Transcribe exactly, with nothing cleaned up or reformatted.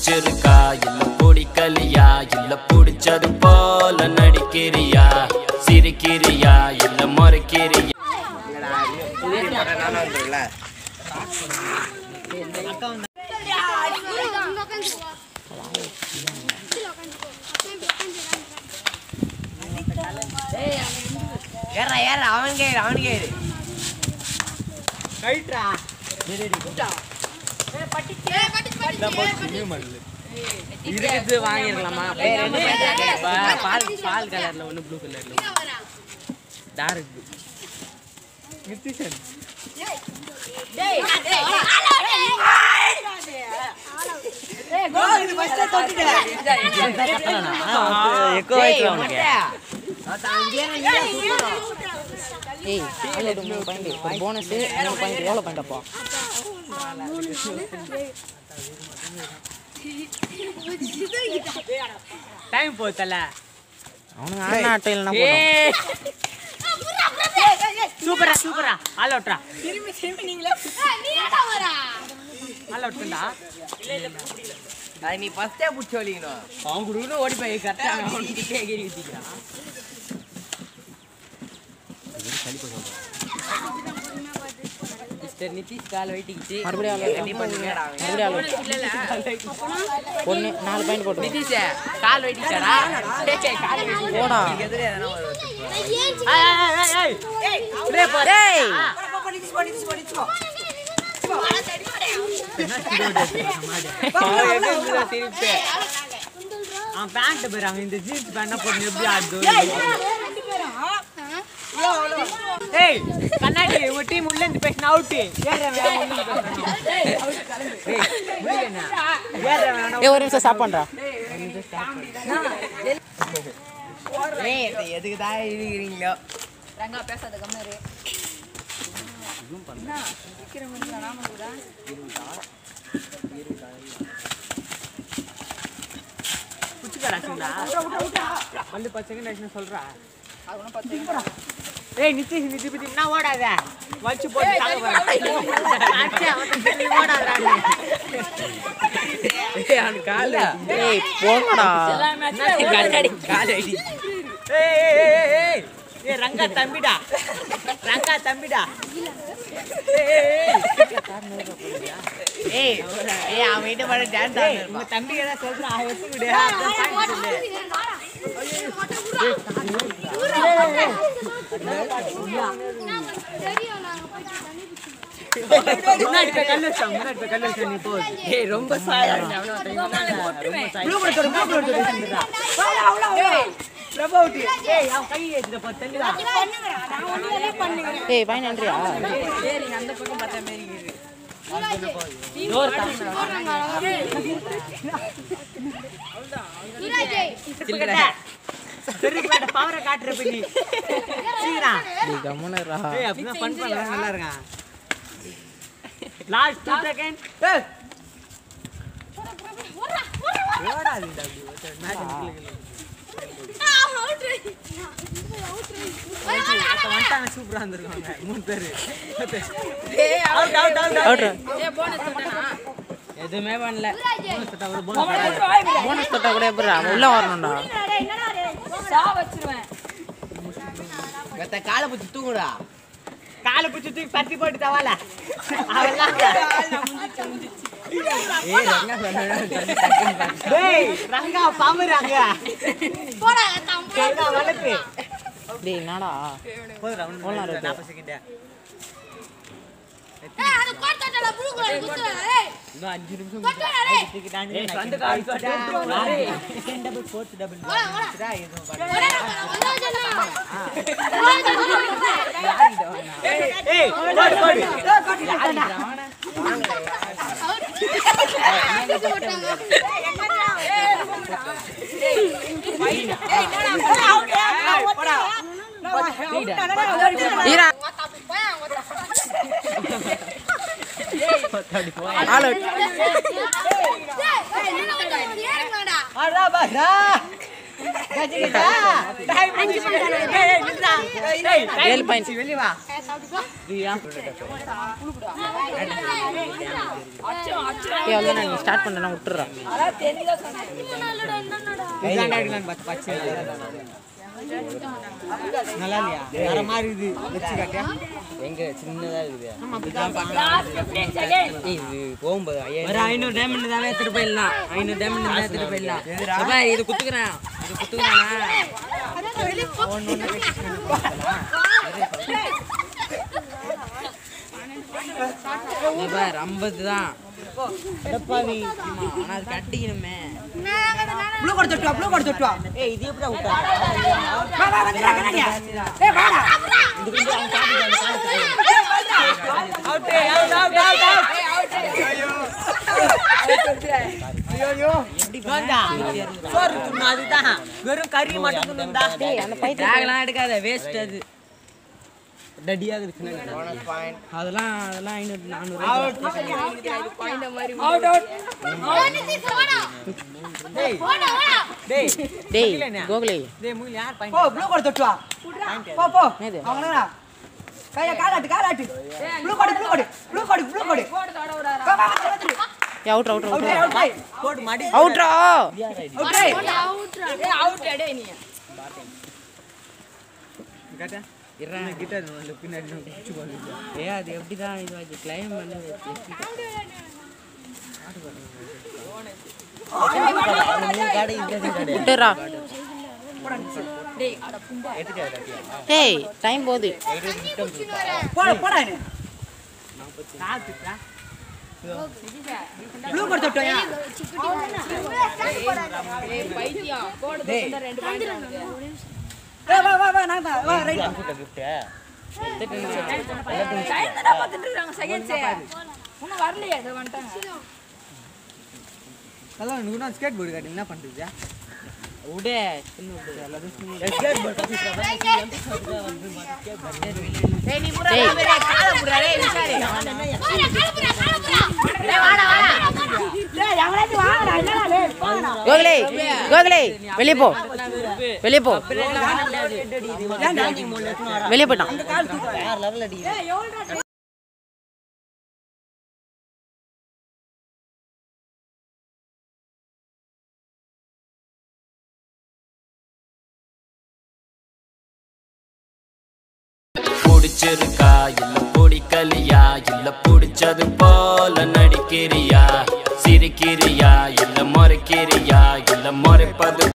புடிச்சிருக்கா இல்ல பிடிக்கலையா இல்ல புடிச்சது போல நடிக்கிறியா சிரிக்கிறியா இல்ல மறைக்கிறியா ஏறா ஏறா அவன் கேரு அவன் கேரு ரைட்ரா இதுக்கு வாங்கிடலாமா பால் பால் கலர்ல ஒன்று ப்ளூ கலர்ல டார்க் நித்திஷன் போனஸ் எவ்வளோ பண்ணிட்டப்போ டைம் போத்தல அவனுக்கு ஆனா அட்டையில்னா சூப்பரா சூப்பரா ஆல் அவுட்ரா திரும்பி திரும்பி நீங்களே ஆல் அவுட் பண்ணா அது நீ ஃபர்ஸ்டே புடிச்சு வலிக்கணும் அவன் குடுக்கணும் ஓடி போய் கரெக்டா அவனுக்கு கேரி ஊத்திக்கிறான் மிஸ்டர் நிதிஷ் கால் வெயிட்டிக்கிச்சு மறுபடியும் ரெடி பண்ணுங்கடா மறுபடியும் ஒன்னு நாலு பாயிண்ட் போட்டு நிதிஷ் கால் வெயிட்டிச்சாடா கால் வெயிட்டி போடா எதிரே எதனா ஒரு ஏய் ஏய் ஏய் ப்ளே போ டேய் நிதிஷ் போ நிதிஷ் போ நிதிஷ் போ அவன் பேண்ட் போறாங்க இந்த ஜீன்ஸ் பேண்ட் போட்டு எப்படி ஆடுது ஏய் கண்ணாடி உங்க டீம் உள்ள இருந்து பேசினா அவுட் ஏறவே ஏய் ஒரு நிமிஷம் ஸ்டாப் பண்றா ஏய் எதுக்கு தான் இருக்கீங்களோ ரங்கா பேசாத கம்மரு ஜூம் பண்ணு சீக்கிரம் வந்து நாம கூட புடிச்சுடா சிங்கா வந்து பத்து செகண்ட் ஆச்சுன்னு சொல்றா அது ஒண்ணு பத்து செகண்ட் ஏய் நிதிஷ் நிதிஷ் பத்தி என்ன ஓடாத வச்சு போட்டு தாங்க போறேன் அச்சா வந்து ஓடாதடா ஏய் அவன் கால் ஏய் போங்கடா கண்ணாடி கால் அடி ஏய் ஏய் ஏய் ஏய் ரங்கா தம்பிடா ரங்கா தம்பிடா ஏய் ஏய் அவன் வீட்டு பாரு டான்ஸ் ஆடுறான் உங்க தம்பி ஏதா சொல்றா வெச்சு விடு அப்புறம் பாயிண்ட் சொல்லு முன்னாடி போய் கல்லு வச்சா முன்னாடி போய் கல்லு வச்சா நீ போ ஏய் ரொம்ப சாயா ப்ளூ கலர் ப்ளூ கலர் சொல்றா ஏய் பிரபோட்டி ஏய் அவ கை ஏத்துற போ தள்ளிடா பண்ணுங்கடா நான் ஒண்ணுல பண்ணுங்க ஏய் பாய் நன்றியா ஏறி அந்த பக்கம் பார்த்தா மேரி இருக்கு டோர் தாங்கடா சில்லடா சரி பேட பவர காட்ற பண்ணி சீரா நீ கம்மனரா ஏய் அப்படி ஃபன் பண்ணலாம் நல்லா இருங்க லாஸ்ட் two செகண்ட் ஏய் ஓடா இந்த மேட்ச் நிக்கல வந்துட்டாங்க சூப்பரா இருந்திருக்காங்க மூணு பேரு அவுட் அவுட் அவுட் அவுட் ஏ போனஸ் தொட்டனா எதுமே பண்ணல போனஸ் தொட்டா ஒரு போனஸ் போனஸ் தொட்டா கூட எப்பறா உள்ள வரணும்டா என்னடா டேய் சா வச்சிருவேன் கத்த காலை புடி தூங்குடா காலை புடிச்சு தூக்கி பத்தி போட்டு தவால அவெல்லாம் ஏய் ரங்கா சொன்னா டேய் ரங்கா பாம்புறாங்க போடா தம்பி கேடா வலக்கு டேய் என்னடா போடு ரவுண்ட் போலாம் நாற்பது செகண்ட் ஏய் அது கோட்டடல ப்ளூ கலர் குத்துடா ஏய் இன்னும் அஞ்சு நிமிஷம் கோட்டடா டேய் ஏய் வந்து கால் கோட்டா டபுள் ஃபோர்த் டபுள் போடா போடா டா இது ஏய் போடு போடு ஏழு பாயிண்ட் வெளிவா ஏய் அவ்வளோ நான் ஸ்டார்ட் பண்ணேன் விட்டுறேன். நல்லா இல்லையா? வேற மாதிரி இது வச்சு காட்டியா? எங்க சின்னதா இருக்குது. இது போகும்போது ஒரு ஐநூறு டைமண்ட் தான் எடுத்துட்டு போயிடலாம். ஐநூறு டைமண்ட் தான் எடுத்துட்டு போயிடலாம். இது குத்துக்கிறேன், இது குத்துக்கிறானா? ஐம்பது தான் கட்டிக்கணுமே. ப்ளூ கார்டு தொட்டு வா, ப்ளூ கார்டு தொட்டு வா. ஏய் இது எப்படா விட்டா? வா வா வந்துடா கண்ணாடியா. ஏய் வாடா. இது கொஞ்சம் அவன் காடி அந்த காலத்துக்கு. Out out out out out. ஐயோ. ஐயோ ஐயோ. எப்படி பண்ணா? சோறு துண்ணு அதுதான். வெறும் கறி மட்டும் துண்ணுடா. டேய் அந்த பைத்தியம் டாக்லாம் எடுக்காத, வேஸ்ட் அது. டடியா இருக்குதுன்னா போனஸ் பாயிண்ட் அதெல்லாம் அதெல்லாம் ஐநூறு நானூறு அவுட் பாயிண்ட் மாதிரி அவுட் அவுட் டேய் டேய் டேய் கோகுலே டேய் மூல யார் பாயிண்ட் போ ப்ளூ கார்டு தொட்டு வா போ போ அவங்களா கைய காலாட்டு காலாட்டு blue card blue card blue card blue card போடு தட விடாரா வா வா வந்துரு அவுட் அவுட் அவுட் போடு மாடி அவுட்ரா அவுட் ரே அவுட்ரா ஏய் அவுட் டேய் நீ கேட்டா இறா கிட்ட வந்து பின்னாடி குச்சி போடுங்க. ஏ அது எப்படி தான் இது வந்து கிளைம் பண்ணி காடை இந்த காடை விட்டுறா. டேய் அட புண்டா எடுத்துடா. டேய் டைம் போகுது. போடா போடா நீ நாற்பது ப்ளூ கார்டு தொட்டோயா? ஏய் பைத்தியம் கோடு தொட்டா ரெண்டு பாயிண்ட் வாங்குங்க. ஏய் வா வா வா நான் வா வா ரைட் கிஃப்ட் கிஃப்ட் டைம் தான பாத்துட்டு இருக்காங்க செகண்ட்ஸ் இன்னும் வரலையே அது வந்துட்டாங்க. ஹலோ நீங்க நான் ஸ்கேட் போர்டு காட்டி என்ன பண்றீங்க? உடே சின்ன உடே எல்லாரும் சின்ன ஸ்கேட் போர்டு காட்டி வந்து ஸ்கேட் போர்டு டேய் நீ புறா வேற கால புறா டேய் விசாரி கால புறா கால புறா டேய் வாடா வாடா டேய் அவளே வாடா என்னடா டேய் கோகுலே கோகுலே வெளிய போ வெளிய போ வெளிய போட்டான் வேற லெவல் அடி. டேய் எவ்வளவுடா புடிச்சிருக்கா இல்ல பிடிக்கலையா இல்ல புடிச்சது போல நடிக்கிறியா சிரிக்கிறியா இல்ல முறைக்கிறியா இல்ல முறைப்பது